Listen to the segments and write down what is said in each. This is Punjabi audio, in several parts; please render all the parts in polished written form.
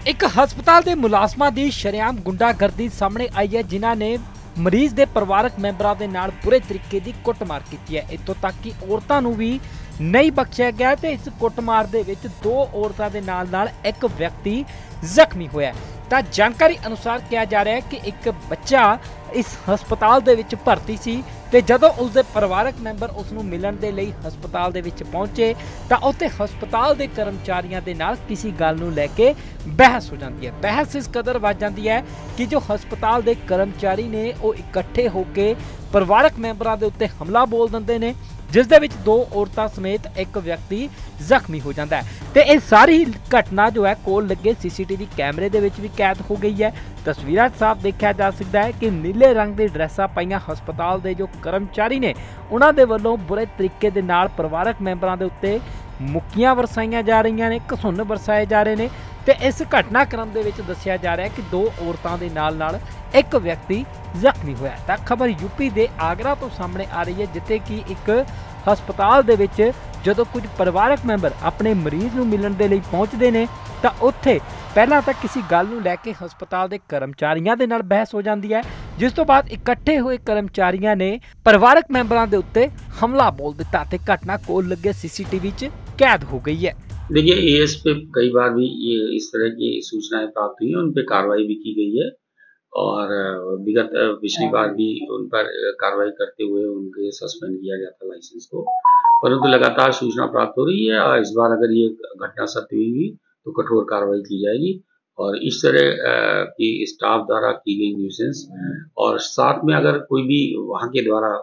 ਇੱਕ ਹਸਪਤਾਲ ਦੇ ਮੁਲਾਜ਼ਮਾਂ ਦੀ ਸ਼ਰੇਆਮ ਗੁੰਡਾਗਰਦੀ ਸਾਹਮਣੇ ਆਈ ਹੈ, ਜਿਨ੍ਹਾਂ ਨੇ ਮਰੀਜ਼ ਦੇ ਪਰਿਵਾਰਕ ਮੈਂਬਰਾਂ ਦੇ ਨਾਲ ਬੁਰੇ ਤਰੀਕੇ ਦੀ ਕੁੱਟਮਾਰ ਕੀਤੀ ਹੈ। ਇੱਥੋਂ ਤੱਕ ਕਿ ਔਰਤਾਂ ਨੂੰ ਵੀ ਨਹੀਂ ਬਖਸ਼ਿਆ ਗਿਆ ਤੇ ਇਸ ਕੁੱਟਮਾਰ ਦੇ ਵਿੱਚ ਦੋ ਔਰਤਾਂ ਦੇ ਨਾਲ ਇੱਕ ਵਿਅਕਤੀ ਜ਼ਖਮੀ ਹੋਇਆ। ਤਾਂ ਜਾਣਕਾਰੀ ਅਨੁਸਾਰ ਕਿਹਾ ਜਾ ਰਿਹਾ ਹੈ ਕਿ ਇੱਕ ਬੱਚਾ ਇਸ ਹਸਪਤਾਲ ਦੇ ਵਿੱਚ ਭਰਤੀ ਸੀ ਤੇ ਜਦੋਂ ਉਸਦੇ ਪਰਿਵਾਰਕ ਮੈਂਬਰ ਉਸ ਨੂੰ ਮਿਲਣ ਦੇ ਲਈ ਹਸਪਤਾਲ ਦੇ ਵਿੱਚ ਪਹੁੰਚੇ ਤਾਂ ਉੱਥੇ ਹਸਪਤਾਲ ਦੇ ਕਰਮਚਾਰੀਆਂ ਦੇ ਨਾਲ ਕਿਸੇ ਗੱਲ ਨੂੰ ਲੈ ਕੇ ਬਹਿਸ ਹੋ ਜਾਂਦੀ ਹੈ। ਬਹਿਸ ਇਸ ਕਦਰ ਵੱਧ ਜਾਂਦੀ ਹੈ ਕਿ ਜੋ ਹਸਪਤਾਲ ਦੇ ਕਰਮਚਾਰੀ ਨੇ ਉਹ ਇਕੱਠੇ ਹੋ ਕੇ ਪਰਿਵਾਰਕ ਮੈਂਬਰਾਂ ਦੇ ਉੱਤੇ ਹਮਲਾ ਬੋਲ ਦਿੰਦੇ ਨੇ, ਜਿਸ ਦੇ ਵਿੱਚ ਦੋ ਔਰਤਾਂ ਸਮੇਤ ਇੱਕ ਵਿਅਕਤੀ ਜ਼ਖਮੀ ਹੋ ਜਾਂਦਾ ਹੈ। ਤੇ ਇਹ ਸਾਰੀ ਘਟਨਾ ਜੋ ਹੈ ਕੋਲ ਲੱਗੇ ਸੀਸੀਟੀਵੀ ਕੈਮਰੇ ਦੇ ਵਿੱਚ ਵੀ ਕੈਦ ਹੋ ਗਈ ਹੈ। ਤਸਵੀਰਾਂ ਸਾਫ਼ ਦੇਖਿਆ ਜਾ ਸਕਦਾ ਹੈ ਕਿ ਨੀਲੇ ਰੰਗ ਦੀ ਡਰੈਸਾਂ ਪਾਈਆਂ ਹਸਪਤਾਲ ਦੇ ਜੋ ਕਰਮਚਾਰੀ ਨੇ ਉਹਨਾਂ ਦੇ ਵੱਲੋਂ ਬੁਰੇ ਤਰੀਕੇ ਦੇ ਨਾਲ ਪਰਿਵਾਰਕ ਮੈਂਬਰਾਂ ਦੇ ਉੱਤੇ ਮੁੱਕੀਆਂ ਵਰਸਾਈਆਂ ਜਾ ਰਹੀਆਂ ਨੇ, ਘਸੁੰਨ ਵਰਸਾਏ ਜਾ ਰਹੇ ਨੇ। ਤੇ ਇਸ ਘਟਨਾਕ੍ਰਮ ਦੇ ਵਿੱਚ ਦੱਸਿਆ ਜਾ ਰਿਹਾ ਹੈ ਕਿ ਦੋ ਔਰਤਾਂ ਦੇ ਨਾਲ ਇੱਕ ਵਿਅਕਤੀ ਜ਼ਖਮੀ ਹੋਇਆ। ਤਾਂ ਖਬਰ ਯੂਪੀ ਦੇ ਆਗਰਾ ਤੋਂ ਸਾਹਮਣੇ ਆ ਰਹੀ ਹੈ, ਜਿੱਥੇ ਕਿ ਇੱਕ ਹਸਪਤਾਲ ਦੇ ਵਿੱਚ ਜਦੋਂ ਕੁਝ ਪਰਿਵਾਰਕ ਮੈਂਬਰ ਆਪਣੇ ਮਰੀਜ਼ ਨੂੰ ਮਿਲਣ ਦੇ ਲਈ ਪਹੁੰਚਦੇ ਨੇ ਤਾਂ ਉੱਥੇ ਪਹਿਲਾਂ ਤਾਂ ਕਿਸੇ ਗੱਲ ਨੂੰ ਲੈ ਕੇ ਹਸਪਤਾਲ ਦੇ ਕਰਮਚਾਰੀਆਂ ਦੇ ਨਾਲ ਬਹਿਸ ਹੋ ਜਾਂਦੀ ਹੈ, ਜਿਸ ਤੋਂ ਬਾਅਦ ਇਕੱਠੇ ਹੋਏ ਕਰਮਚਾਰੀਆਂ ਨੇ ਪਰਿਵਾਰਕ ਮੈਂਬਰਾਂ ਦੇ ਉੱਤੇ ਹਮਲਾ ਬੋਲ ਦਿੱਤਾ ਤੇ ਘਟਨਾ ਕੋਲ ਲੱਗੇ सीसीटीवी 'ਚ कैद हो गई है। देखिए, एएस पे कई बार भी ये इस तरह की सूचनाएं प्राप्त हुई हैं, उन पे कार्रवाई भी की गई है और विगत पिछली बार भी उन पर कार्रवाई करते हुए उनके सस्पेंड किया गया था लाइसेंस को, परंतु लगातार सूचना प्राप्त हो रही है। इस बार अगर ये घटना सत्य हुई तो कठोर कार्रवाई की जाएगी और इस तरह की स्टाफ द्वारा की गई न्यूसेंस और साथ में अगर कोई भी वहाँ के द्वारा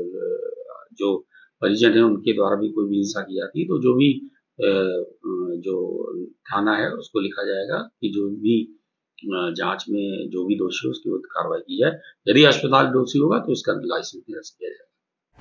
जो परिजन है उनके द्वारा भी कोई भी हिंसा की जाती है तो जो भी जो थाना है उसको लिखा जाएगा कि जो भी जांच में जो भी दोषी हो उसके विरुद्ध कार्रवाई की जाए। यदि अस्पताल दोषी होगा तो उसका लाइसेंस निरस्त किया जाएगा।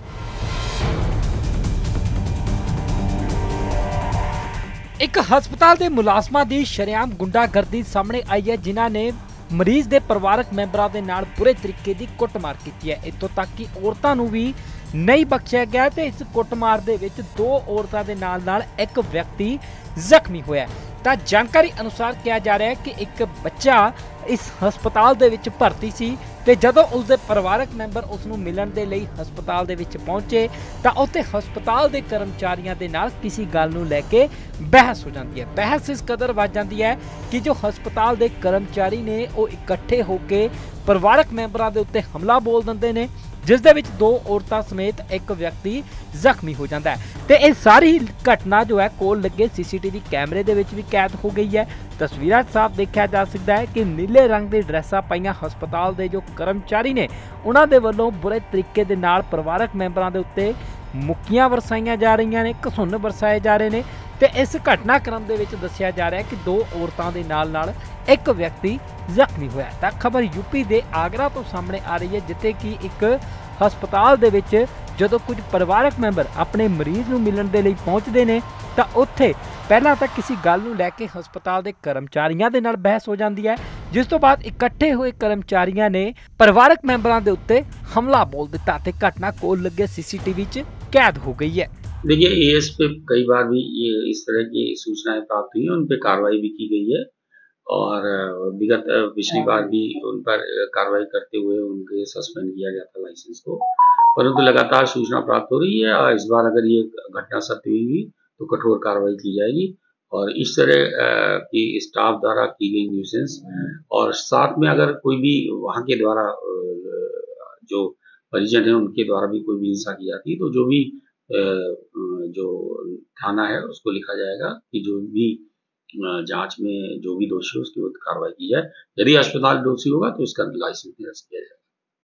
ਇੱਕ ਹਸਪਤਾਲ ਦੇ ਮੁਲਾਜ਼ਮਾਂ ਦੀ ਸ਼ਰੇਆਮ ਗੁੰਡਾਗਰਦੀ ਸਾਹਮਣੇ ਆਈ ਹੈ, ਜਿਨ੍ਹਾਂ ਨੇ ਮਰੀਜ਼ ਦੇ ਪਰਿਵਾਰਕ ਮੈਂਬਰਾਂ ਦੇ ਨਾਲ ਬੁਰੇ ਤਰੀਕੇ ਦੀ ਕੁੱਟਮਾਰ ਕੀਤੀ ਹੈ। ਇੱਥੋਂ ਤੱਕ ਕਿ ਔਰਤਾਂ ਨੂੰ ਵੀ ਨਹੀਂ ਬਖਸ਼ਿਆ ਗਿਆ ਤੇ ਇਸ ਕੁੱਟਮਾਰ ਦੇ ਵਿੱਚ ਦੋ ਔਰਤਾਂ ਦੇ ਨਾਲ ਇੱਕ ਵਿਅਕਤੀ ਜ਼ਖਮੀ ਹੋਇਆ। ਤਾਂ ਜਾਣਕਾਰੀ ਅਨੁਸਾਰ ਕਿਹਾ ਜਾ ਰਿਹਾ ਹੈ ਕਿ ਇੱਕ ਬੱਚਾ ਇਸ ਹਸਪਤਾਲ ਦੇ ਵਿੱਚ ਭਰਤੀ ਸੀ ਤੇ ਜਦੋਂ ਉਸਦੇ ਪਰਿਵਾਰਕ ਮੈਂਬਰ ਉਸ ਨੂੰ ਮਿਲਣ ਦੇ ਲਈ ਹਸਪਤਾਲ ਦੇ ਵਿੱਚ ਪਹੁੰਚੇ ਤਾਂ ਉੱਥੇ ਹਸਪਤਾਲ ਦੇ ਕਰਮਚਾਰੀਆਂ ਦੇ ਨਾਲ ਕਿਸੇ ਗੱਲ ਨੂੰ ਲੈ ਕੇ ਬਹਿਸ ਹੋ ਜਾਂਦੀ ਹੈ। ਬਹਿਸ ਇਸ ਕਦਰ ਵੱਧ ਜਾਂਦੀ ਹੈ ਕਿ ਜੋ ਹਸਪਤਾਲ ਦੇ ਕਰਮਚਾਰੀ ਨੇ ਉਹ ਇਕੱਠੇ ਹੋ ਕੇ ਪਰਿਵਾਰਕ ਮੈਂਬਰਾਂ ਦੇ ਉੱਤੇ ਹਮਲਾ ਬੋਲ ਦਿੰਦੇ ਨੇ, ਜਿਸ ਦੇ ਵਿੱਚ ਦੋ ਔਰਤਾਂ ਸਮੇਤ ਇੱਕ ਵਿਅਕਤੀ ਜ਼ਖਮੀ ਹੋ ਜਾਂਦਾ ਹੈ। ਤੇ ਇਹ ਸਾਰੀ ਘਟਨਾ ਜੋ ਹੈ ਕੋਲ ਲੱਗੇ ਸੀਸੀਟੀਵੀ ਕੈਮਰੇ ਦੇ ਵਿੱਚ ਵੀ ਕੈਦ ਹੋ ਗਈ ਹੈ। ਤਸਵੀਰਾਂ ਸਾਫ਼ ਦੇਖਿਆ ਜਾ ਸਕਦਾ ਹੈ ਕਿ ਨੀਲੇ ਰੰਗ ਦੀ ਡਰੈਸਾਂ ਪਾਈਆਂ ਹਸਪਤਾਲ ਦੇ ਜੋ ਕਰਮਚਾਰੀ ਨੇ ਉਹਨਾਂ ਦੇ ਵੱਲੋਂ ਬੁਰੇ ਤਰੀਕੇ ਦੇ ਨਾਲ ਪਰਿਵਾਰਕ ਮੈਂਬਰਾਂ ਦੇ ਉੱਤੇ ਮੁੱਕੀਆਂ ਵਰਸਾਈਆਂ ਜਾ ਰਹੀਆਂ ਨੇ, ਘਸੁੰਨ ਵਰਸਾਏ ਜਾ ਰਹੇ ਨੇ। ਤੇ ਇਸ ਘਟਨਾਕ੍ਰਮ ਦੇ ਵਿੱਚ ਦੱਸਿਆ ਜਾ ਰਿਹਾ ਹੈ ਕਿ ਦੋ ਔਰਤਾਂ ਦੇ ਨਾਲ ਇੱਕ ਵਿਅਕਤੀ ਜ਼ਖਮੀ ਹੋਇਆ। ਤਾਂ ਖਬਰ ਯੂਪੀ ਦੇ ਆਗਰਾ ਤੋਂ ਸਾਹਮਣੇ ਆ ਰਹੀ ਹੈ, ਜਿੱਥੇ ਕਿ ਇੱਕ ਹਸਪਤਾਲ ਦੇ ਵਿੱਚ ਜਦੋਂ ਕੁਝ ਪਰਿਵਾਰਕ ਮੈਂਬਰ ਆਪਣੇ ਮਰੀਜ਼ ਨੂੰ ਮਿਲਣ ਦੇ ਲਈ ਪਹੁੰਚਦੇ ਨੇ ਤਾਂ ਉੱਥੇ ਪਹਿਲਾਂ ਤਾਂ ਕਿਸੇ ਗੱਲ ਨੂੰ ਲੈ ਕੇ ਹਸਪਤਾਲ ਦੇ ਕਰਮਚਾਰੀਆਂ ਦੇ ਨਾਲ ਬਹਿਸ ਹੋ ਜਾਂਦੀ ਹੈ, ਜਿਸ ਤੋਂ ਬਾਅਦ ਇਕੱਠੇ ਹੋਏ ਕਰਮਚਾਰੀਆਂ ਨੇ ਪਰਿਵਾਰਕ ਮੈਂਬਰਾਂ ਦੇ ਉੱਤੇ ਹਮਲਾ ਬੋਲ ਦਿੱਤਾ ਤੇ ਘਟਨਾ ਕੋਲ ਲੱਗੇ सीसीटीवी 'ਚ कैद हो गई है। देखिए, एएस पे कई बार भी ये इस तरह की सूचनाएं प्राप्त हुई हैं, उन पे कार्रवाई भी की गई है और विगत पिछली बार भी उन पर कार्रवाई करते हुए उनके सस्पेंड किया गया था लाइसेंस को, परंतु लगातार सूचना प्राप्त हो रही है। इस बार अगर ये घटना सत्य हुई तो कठोर कार्रवाई की जाएगी और इस तरह की स्टाफ द्वारा की गई न्यूसेंस और साथ में अगर कोई भी वहाँ के द्वारा जो परिजन है उनके द्वारा भी कोई भी हिंसा की जाती है तो जो भी जो थाना है उसको लिखा जाएगा कि जो भी जांच में जो भी दोषी हो उसके विरुद्ध कार्रवाई की जाए। यदि अस्पताल दोषी होगा तो उसका लाइसेंस निरस्त किया जाएगा।